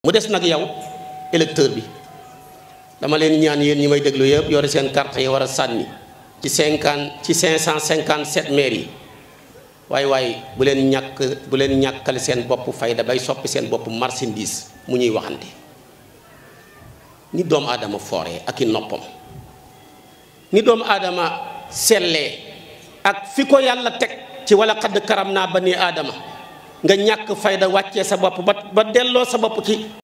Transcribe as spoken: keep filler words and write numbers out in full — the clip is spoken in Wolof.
mu des nag yow électeur bi dama leen ñaan yéen ñi may déglu yëpp yore seen carte yi war a sànni ci cinquante ci cinq cent cinquante sept maires yi waaye waaye bu leen ñàkk bu leen ñàkkal seen bopp fayda bay soppi seen bopp marchandise mu ñuy waxante ni doomu aadama fooree ak i noppam ni doomu aadama sellee ak fi ko yàlla teg ci wala xadd karam naa bani aadama nga ñàkk fayda wàccee sa bopp ba ba delloo sa bopp ci